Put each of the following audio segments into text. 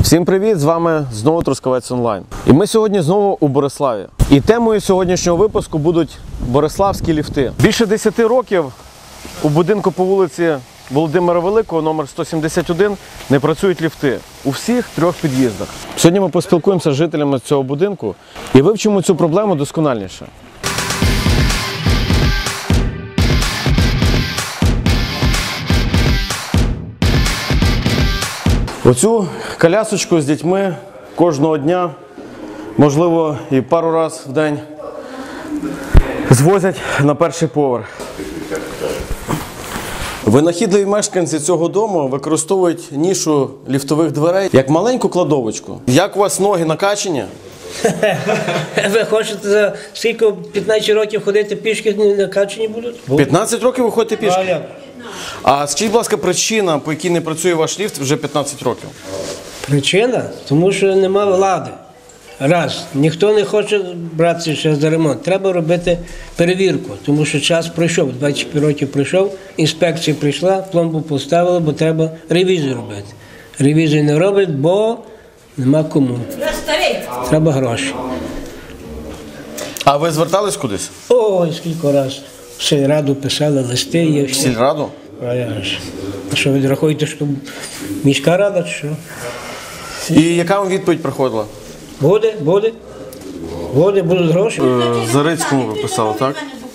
Всім привіт! З вами знову Трускавець Онлайн. І ми сьогодні знову у Бориславі. І темою сьогоднішнього випуску будуть бориславські ліфти. Більше 10 років у будинку по вулиці Володимира Великого, номер 171, не працюють ліфти у всіх 3 під'їздах. Сьогодні ми поспілкуємося з жителями цього будинку і вивчимо цю проблему доскональніше. Оцю колясочку з дітьми кожного дня, можливо, і пару разів в день звозять на перший поверх. Винахідливі мешканці цього дому використовують нішу ліфтових дверей як маленьку кладовочку. Як у вас ноги накачані? Ви хочете за скільки 15 років ходити пішки, не накачані будуть? 15 років ви ходите пішки? А скажіть, будь ласка, причина, по якій не працює ваш ліфт вже 15 років? Причина? Тому що нема влади. Раз. Ніхто не хоче братися ще за ремонт. Треба робити перевірку, тому що час пройшов, 25 років пройшов, інспекція прийшла, пломбу поставили, бо треба ревізію робити. Ревізію не роблять, бо нема кому. Треба гроші. А ви звертались кудись? Ой, скільки разів. В сільраду писали, листи є. В сільраду? А я ж. А що, ви рахуєте, що міська рада чи що? І яка вам відповідь приходила? Буде, будуть гроші. Зарицькому ви писали, так?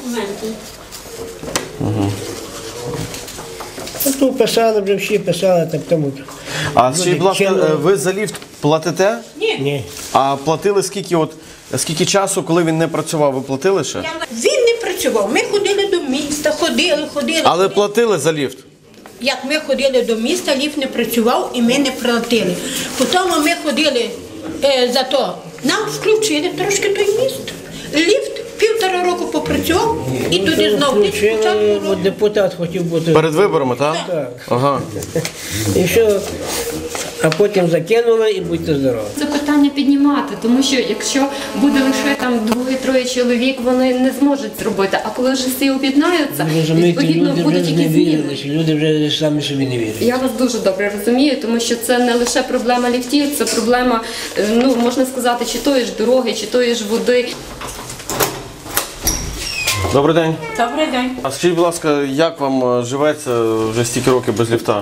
Тут писали, вже всі писали, так тому. А скажіть, будь ласка, ви за ліфт платите? Ні. А платили скільки часу, коли він не працював, ви платили ще? Він не працював. Ми ходили до міста, ходили. Але платили за ліфт? Як ми ходили до міста, ліфт не працював і ми не платили. Потім ми ходили за то. Нам включили трошки той міст. Ліфт 1,5 року попрацював і тоді знову Включили, бо депутат хотів бути. Перед виборами, так? Так. Ага. І що, а потім закинули і будьте здорові. Це питання піднімати, тому що якщо буде лише там 2-3 чоловік, вони не зможуть зробити. А коли вже всі об'єднаються, відповідно люди будуть вже не якісь зміни. вірили, люди вже самі собі не вірять. Я вас дуже добре розумію, тому що це не лише проблема ліфтів, це проблема, ну можна сказати, чи тої ж дороги, чи тої ж води. Добрий день. Добрий день. А скажіть, будь ласка, як вам живеться вже стільки років без ліфта?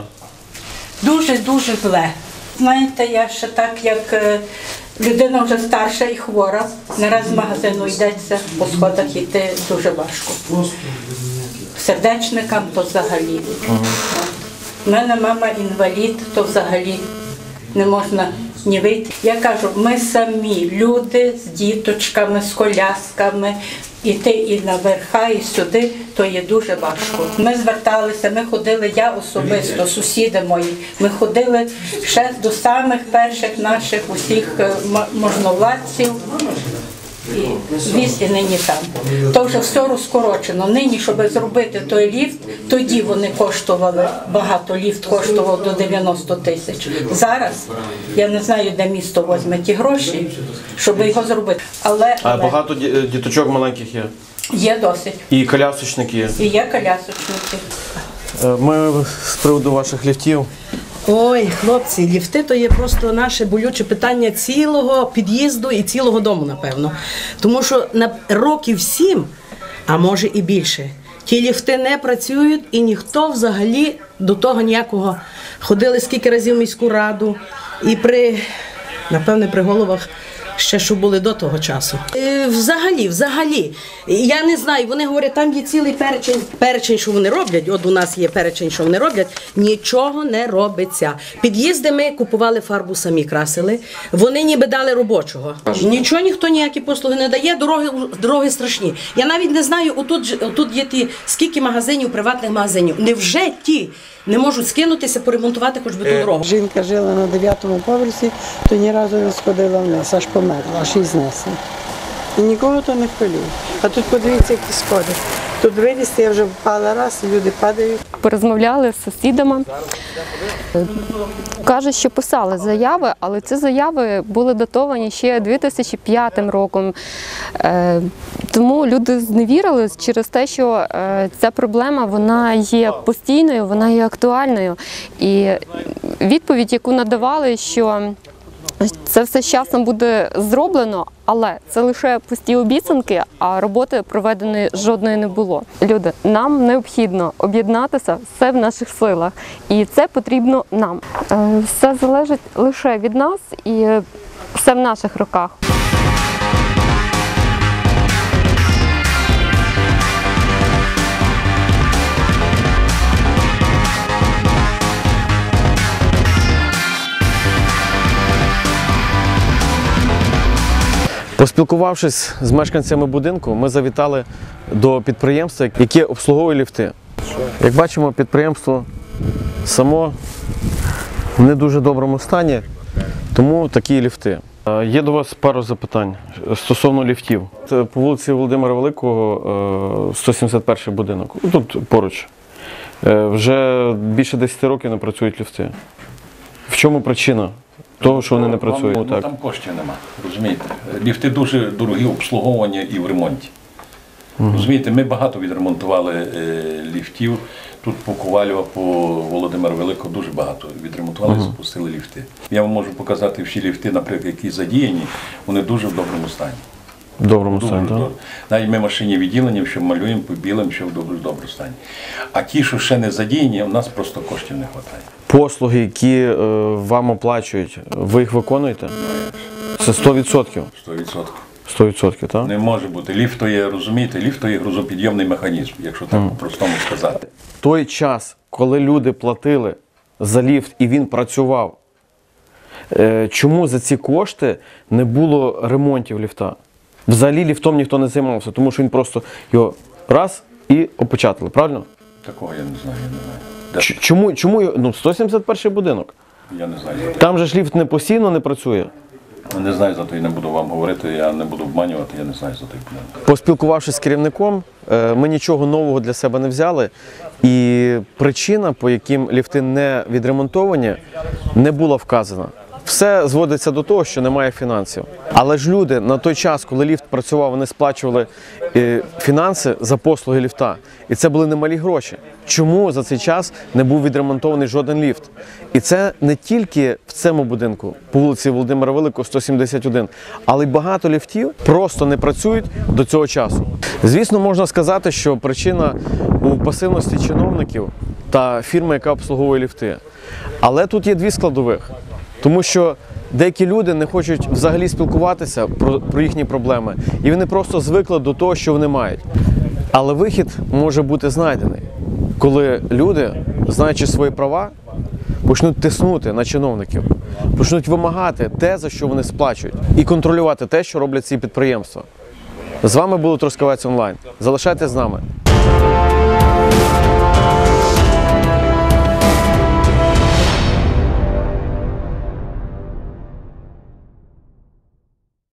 Дуже зле. Знаєте, я ще так, як людина вже старша і хвора, не раз з магазину йдеться, по сходах йти дуже важко. Сердечникам то взагалі. У мене мама інвалід, то взагалі не можна ні вийти. Я кажу, ми самі, люди з діточками, з колясками, іти і наверха, і сюди, то є дуже важко. Ми зверталися, ми ходили, я особисто, сусіди мої, ми ходили ще до самих перших наших усіх можновладців. І віз і нині там. То вже все розкорочено. Нині, щоб зробити той ліфт, тоді вони коштували, багато ліфт коштував до 90 тисяч. Зараз я не знаю, де місто візьме ті гроші, щоб його зробити. А багато діточок маленьких є? Є досить. І колясочники є? І є колясочники. Ми з приводу ваших ліфтів. Ой, хлопці, ліфти то є просто наше болюче питання цілого під'їзду і цілого дому, напевно. Тому що на років 7, а може і більше, ті ліфти не працюють і ніхто взагалі до того ніякого. Ходили скільки разів в міську раду і напевне, при головах ще, що були до того часу. Взагалі, я не знаю, вони говорять, там є цілий перечень, що вони роблять, от у нас є перечень, що вони роблять, нічого не робиться. Під'їзди ми купували фарбу, самі красили, вони ніби дали робочого. Нічого ніхто ніякі послуги не дає, дороги страшні. Я навіть не знаю, отут є скільки магазинів, приватних магазинів, невже ті не можуть скинутися, поремонтувати хоч би ту дорогу? Жінка жила на 9-му поверсі, то ні разу не сходила вниз, аж померла, аж її знесли. І нікого то не хвилює. А тут подивіться, які сходи. Тут вилізти, я вже впала раз, і люди падають. Порозмовляли з сусідами. Кажуть, що писали заяви, але ці заяви були датовані ще 2005 роком. Тому люди зневірили через те, що ця проблема вона є постійною, вона є актуальною. І відповідь, яку надавали, що Це все з часом буде зроблено, але це лише пусті обіцянки, а роботи проведеної жодної не було. Люди, нам необхідно об'єднатися, все в наших силах, і це потрібно нам. Все залежить лише від нас і все в наших руках. Поспілкувавшись з мешканцями будинку, ми завітали до підприємства, яке обслуговує ліфти. Як бачимо, підприємство само в не дуже доброму стані, тому такі ліфти. Є до вас пару запитань стосовно ліфтів. Це по вулиці Володимира Великого, 171 будинок, тут поруч. Вже більше 10 років не працюють ліфти. В чому причина того, що вони не працюють? Ну, там коштів нема, розумієте. Ліфти дуже дорогі в обслуговуванні і в ремонті. Розумієте, ми багато відремонтували ліфтів. Тут по Ковалєва, по Володимира Великого дуже багато відремонтували, запустили ліфти. Я вам можу показати всі ліфти, наприклад, які задіяні, вони дуже в доброму стані. В доброму стані, так? Навіть ми машині відділення, що малюємо, побілимо, що в доброму стані. А ті, що ще не задіяні, у нас просто коштів не вистачає. Послуги, які вам оплачують, ви їх виконуєте? Це 100%? 100%. 100%, так? Не може бути. Ліфт то є, розумієте, ліфт то є грузопідйомний механізм, якщо так по-простому сказати. Той час, коли люди платили за ліфт і він працював, чому за ці кошти не було ремонтів ліфта? Взагалі ліфтом ніхто не займався, тому що він просто його раз і опечатали, правильно? Такого я не знаю, я не знаю. Чому, ну, 171 будинок. Я не знаю. Там же ж ліфт не постійно не працює. Не знаю, за то і не буду вам говорити, я не буду обманювати, я не знаю за той план. Поспілкувавшись з керівником, ми нічого нового для себе не взяли. І причина, по яким ліфти не відремонтовані, не була вказана. Все зводиться до того, що немає фінансів. Але ж люди на той час, коли ліфт працював, вони сплачували фінанси за послуги ліфта. І це були немалі гроші. Чому за цей час не був відремонтований жоден ліфт? І це не тільки в цьому будинку, по вулиці Володимира Великого, 171, але й багато ліфтів просто не працюють до цього часу. Звісно, можна сказати, що причина у пасивності чиновників та фірми, яка обслуговує ліфти. Але тут є дві складових. Тому що деякі люди не хочуть взагалі спілкуватися про їхні проблеми, і вони просто звикли до того, що вони мають. Але вихід може бути знайдений, коли люди, знаючи свої права, почнуть тиснути на чиновників, почнуть вимагати те, за що вони сплачують, і контролювати те, що роблять ці підприємства. З вами був Трускавець Онлайн. Залишайтесь з нами.